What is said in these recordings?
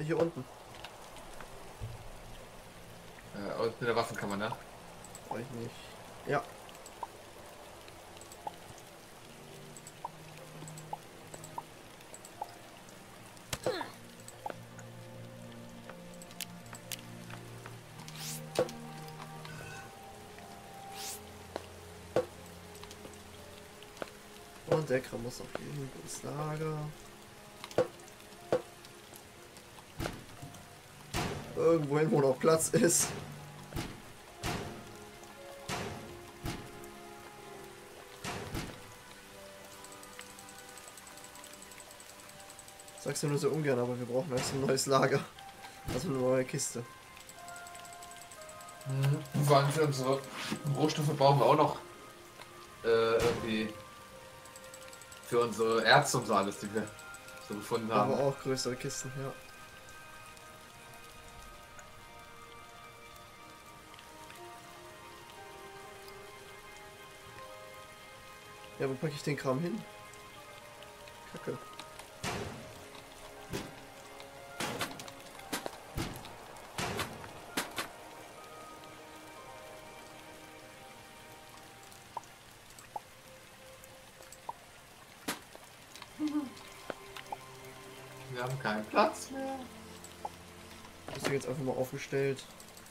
Hier unten. Und mit der Waffenkammer, ne? Weiß ich nicht. Ja. Und der Kram muss auch irgendwo ins Lager. Irgendwohin, wo noch Platz ist. Sagst du nur so ungern, aber wir brauchen jetzt ein neues Lager. Also eine neue Kiste. Vor allem für unsere Rohstoffe brauchen wir auch noch irgendwie für unsere Erze und so alles, die wir so gefunden haben. Aber auch größere Kisten, ja. Ja, wo packe ich den Kram hin? Kacke. Wir haben keinen Platz mehr. Das ist jetzt einfach mal aufgestellt.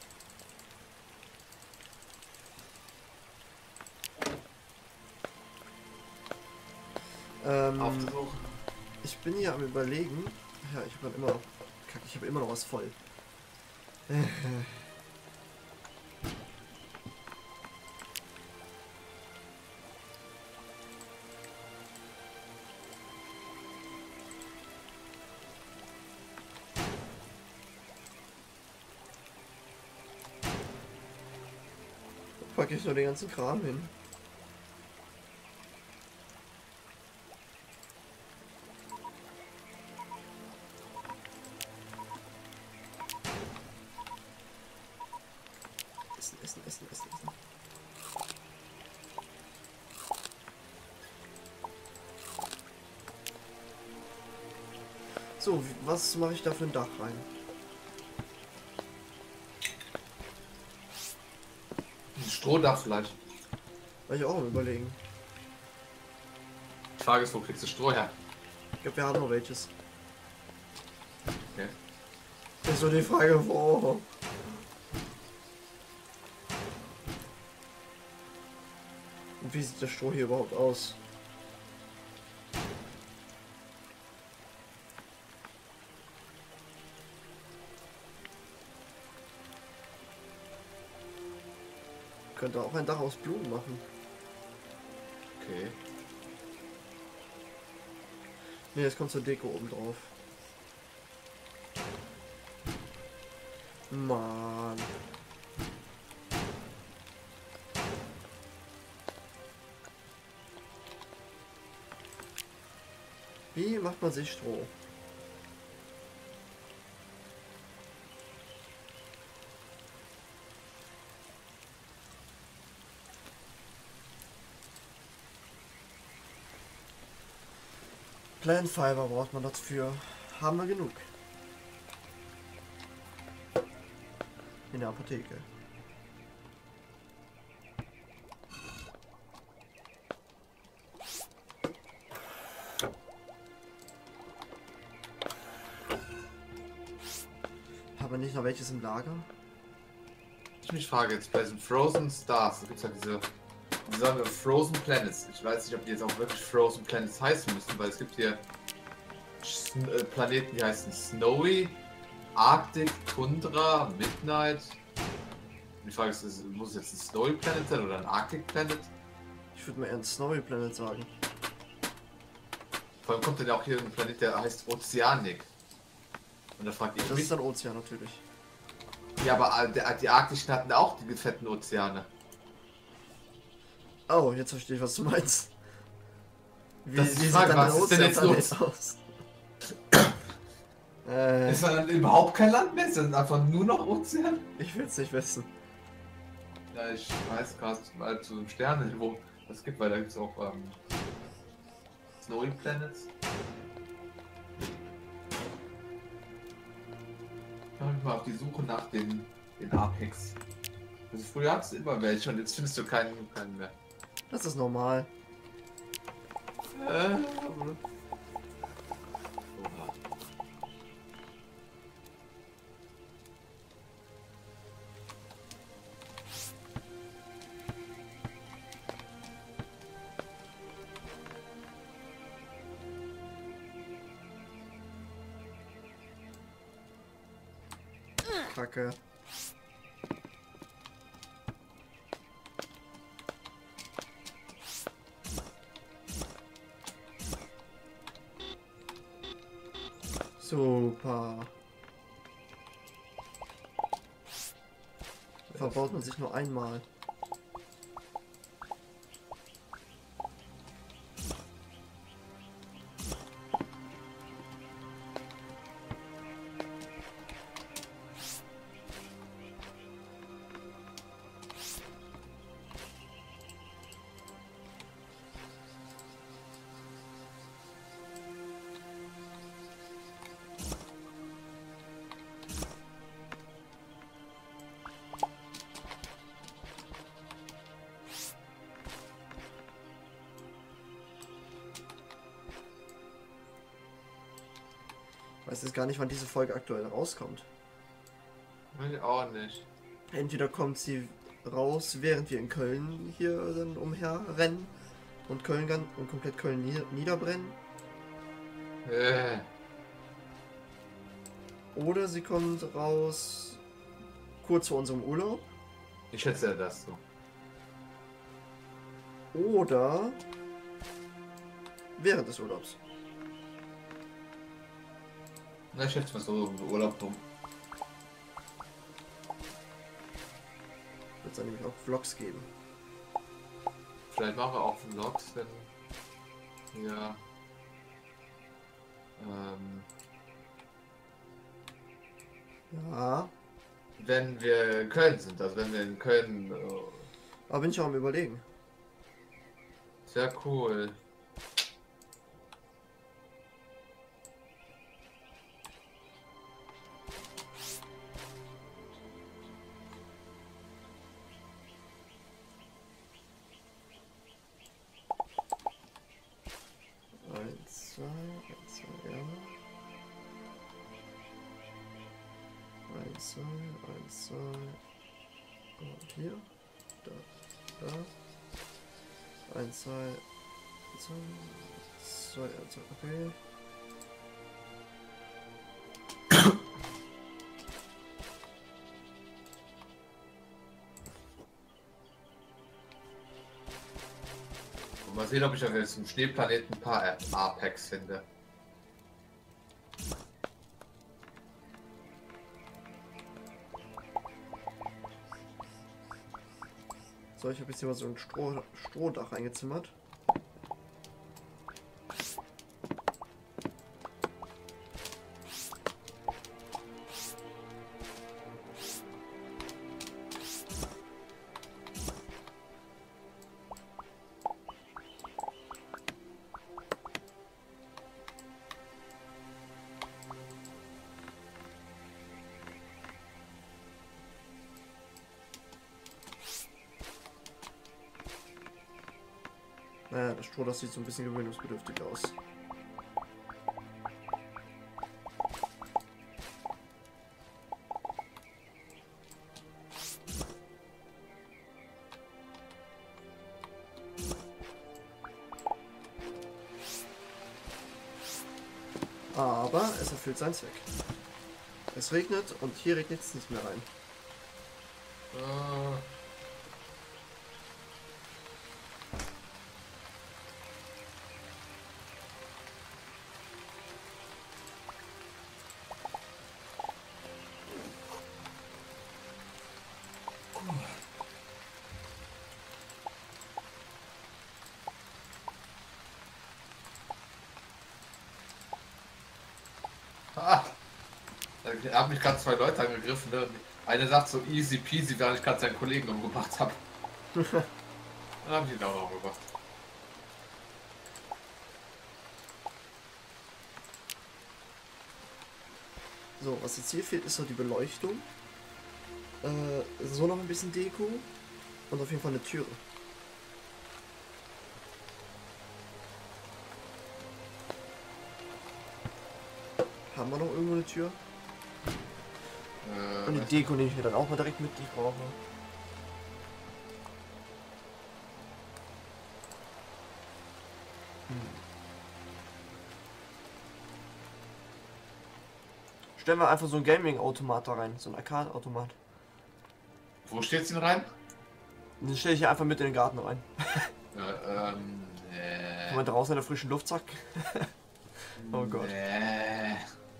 Aufzusuchen. Ich bin hier am Überlegen. Ja, ich habe immer. Kacke, ich habe immer noch was voll. Packe ich nur den ganzen Kram hin. Essen. So, was mache ich da für ein Dach rein? Ein Strohdach vielleicht. War ich auch am Überlegen. Die Frage ist, wo kriegst du Stroh her? Ich glaube, wir haben noch welches. Okay. Ist so die Frage, wo. Und wie sieht das Stroh hier überhaupt aus? Könnte auch ein Dach aus Blumen machen. Okay. Ne, jetzt kommt zur Deko oben drauf. Mann. Wie macht man sich Stroh? Plant Fiber braucht man dafür. Haben wir genug. In der Apotheke. Haben wir nicht noch welches im Lager? Ich mich frage jetzt bei diesen Frozen Stars, da gibt es ja die sagen wir Frozen Planets. Ich weiß nicht, ob die jetzt auch wirklich Frozen Planets heißen müssen, weil es gibt hier Planeten, die heißen Snowy, Arctic, Tundra, Midnight. Die Frage ist, muss es jetzt ein Snowy Planet sein oder ein Arctic Planet? Ich würde mal eher ein Snowy Planet sagen. Vor allem kommt dann ja auch hier ein Planet, der heißt Ozeanik. Und da fragt ich Das mich, ist ein Ozean natürlich. ja, aber die Arktischen hatten auch die fetten Ozeane. Oh, jetzt verstehe ich, was du meinst. Wie, Das ist die wie Frage, sieht dann was der ist denn jetzt Ozeanplanet los? aus? Ist dann überhaupt kein Land mehr? Ist dann einfach nur noch Ozean? Ich will es nicht wissen. Ja, ich weiß gerade mal zu einem Sterne, wo das gibt, weil da gibt es auch Snowy Planets. Mach mich mal auf die Suche nach den Apex. Also früher hattest du immer welche und jetzt findest du keinen mehr. Das ist normal. Oha. Kacke. Super. Verbaut man sich nur einmal. Ich weiß jetzt gar nicht, wann diese Folge aktuell rauskommt. Will ich auch nicht. Entweder kommt sie raus, während wir in Köln hier dann umherrennen und komplett Köln niederbrennen. Oder sie kommt raus kurz vor unserem Urlaub. Ich schätze ja das so. Oder während des Urlaubs. Na, ich schätze mal so im Urlaub rum. Wird es dann nämlich auch Vlogs geben. Vielleicht machen wir auch Vlogs, wenn ja. Ja, Wenn wir in Köln sind, also wenn wir in Köln. aber bin ich auch am Überlegen. Sehr cool. Eins, zwei, ja. Eins, zwei. Und hier. Da. Eins, zwei. Okay. Und mal sehen, ob ich auf diesem Schneeplaneten ein paar Apex finde. So, ich habe jetzt hier mal so ein Strohdach eingezimmert. Naja, das Stroh, das sieht so ein bisschen gewöhnungsbedürftig aus. Aber es erfüllt seinen Zweck. Es regnet und hier regnet es nicht mehr rein. Ah, da haben mich gerade zwei Leute angegriffen. Ne? Eine sagt so easy peasy, während ich gerade seinen Kollegen umgebracht habe. Dann habe ich ihn auch noch umgebracht. So, was jetzt hier fehlt, ist so die Beleuchtung. So noch ein bisschen Deko. Und auf jeden Fall eine Türe. Haben wir noch irgendwo eine Tür? Und die Deko nehme ich mir dann auch mal direkt mit, die ich brauche. Stellen wir einfach so ein Gaming-Automat da rein, so ein Arcade-Automat. Wo steht's denn rein? Den stelle ich hier einfach mit in den Garten rein. Nee. Kann man draußen in der frischen Luft zack. Oh Gott. Nee.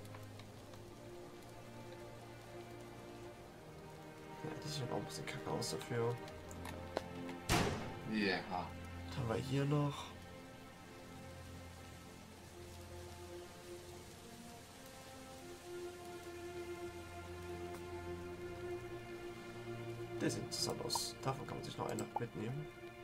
Ja, die sieht auch ein bisschen kacke aus dafür. Ja. Was haben wir hier noch? Der sieht interessant aus. Davon kann man sich noch eine mitnehmen.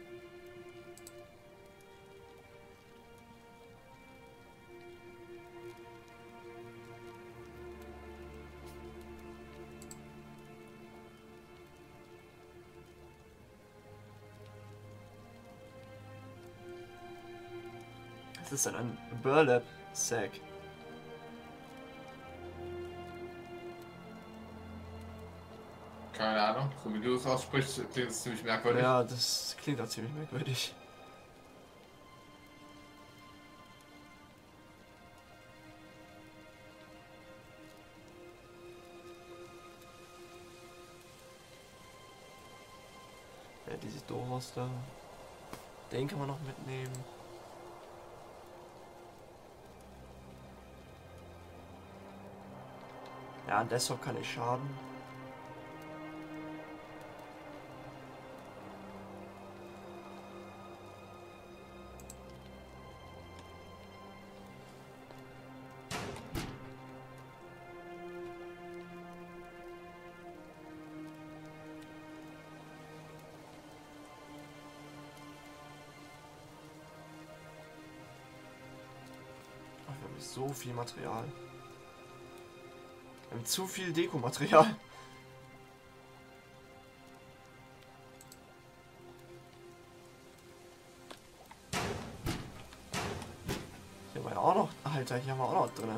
Das ist dann ein Burlap Sack. Keine Ahnung, so wie du es aussprichst, klingt es ziemlich merkwürdig. Ja, das klingt auch ziemlich merkwürdig. Ja, die sieht doof aus da. Den kann man noch mitnehmen. Ja, ein Desktop kann nicht schaden. Ach, wir haben so viel Material. Wir haben zu viel Dekomaterial. Hier haben wir auch noch. Alter, hier haben wir auch noch drin.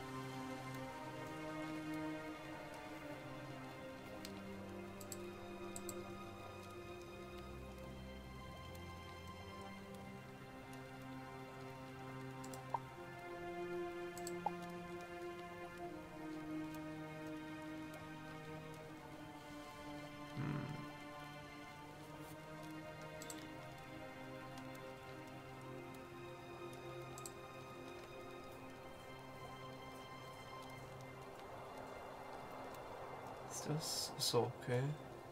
Ist das? So, okay.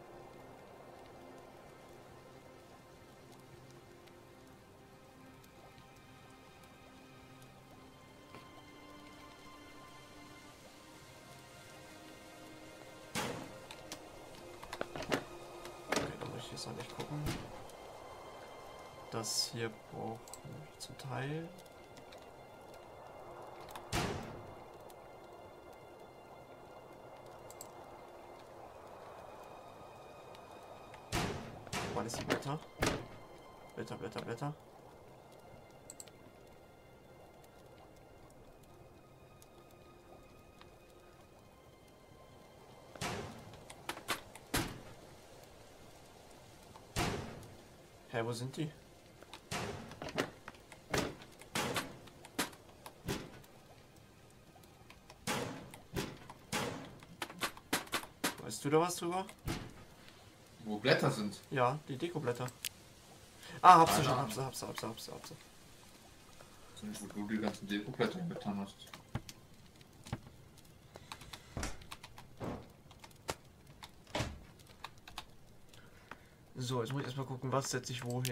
Okay, dann muss ich jetzt noch nicht gucken. Das hier brauche ich zum Teil. Wann ist die Blätter? Blätter, Blätter, Blätter. Hä, wo sind die? Weißt du da was drüber? Wo Blätter sind. Ja, die Dekoblätter. Ah, hab's du schon, Keine hab's du. Sind, wo du die ganzen Deko-Blätter getan hast. So, jetzt muss ich erstmal gucken, was setze ich wohin.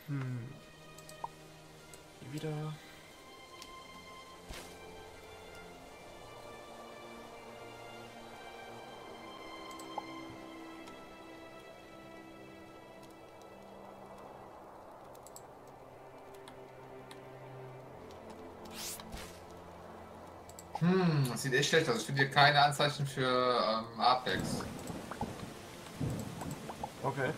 Hier wieder. Das sieht echt schlecht aus. Ich finde hier keine Anzeichen für Apex. Okay.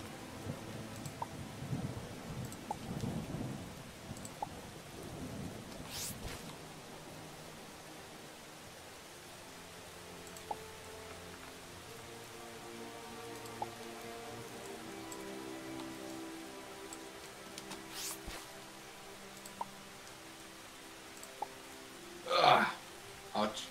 Autsch.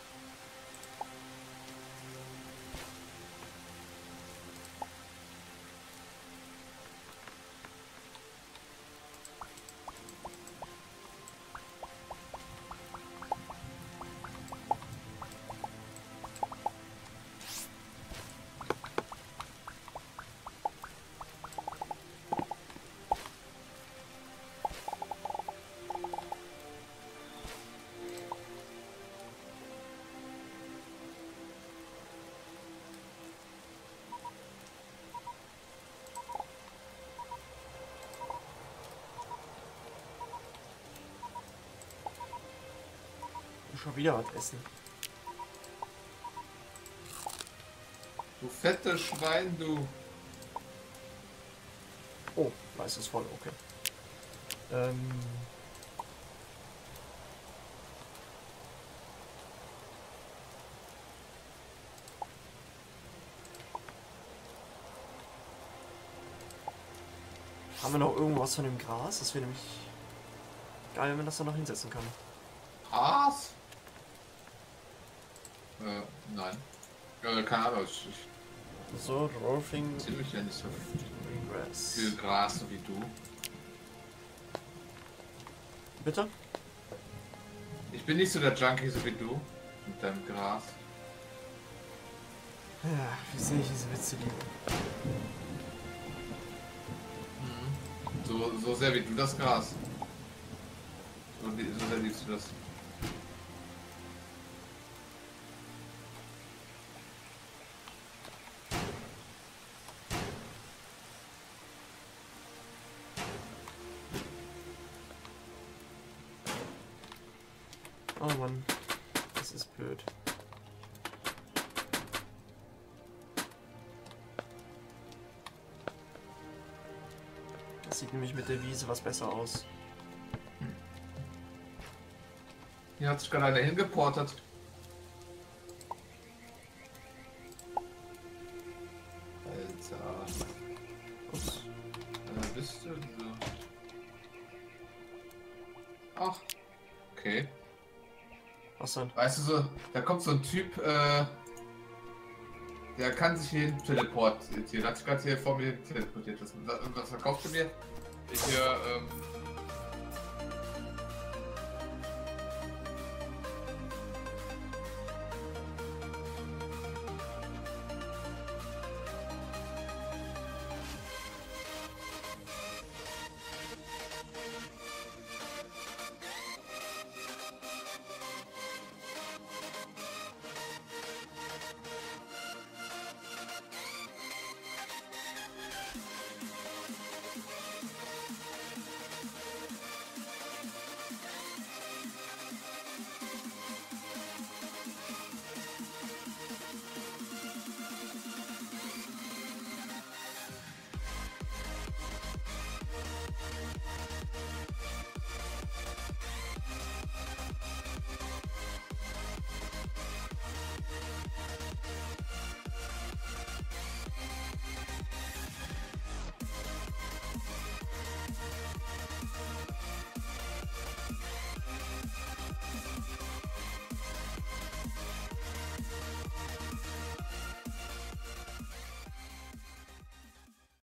Schon wieder was essen. Du fettes Schwein, du. Oh, weiß ist voll, okay. Haben wir noch irgendwas von dem Gras? Das wäre nämlich geil, wenn man das da noch hinsetzen kann. Gras? Nein. Keine Ahnung. Ich So, Rolfing zähle mich ja nicht so Grass. viel Gras so wie du. Bitte? Ich bin nicht so der Junkie so wie du. Mit deinem Gras. Ja, wie sehe ich diese Witze lieben? So sehr wie du das Gras. So sehr liebst du das. Oh Mann, das ist blöd. Das sieht nämlich mit der Wiese was besser aus. Hier hat sich gerade einer hingeportet. Alter. Ups. Bist du so? Ach. Okay. Was denn? Weißt du so, da kommt so ein Typ, der kann sich hier hin teleportieren. Hat sich gerade hier vor mir teleportiert. Was verkaufst du mir? Ich hier,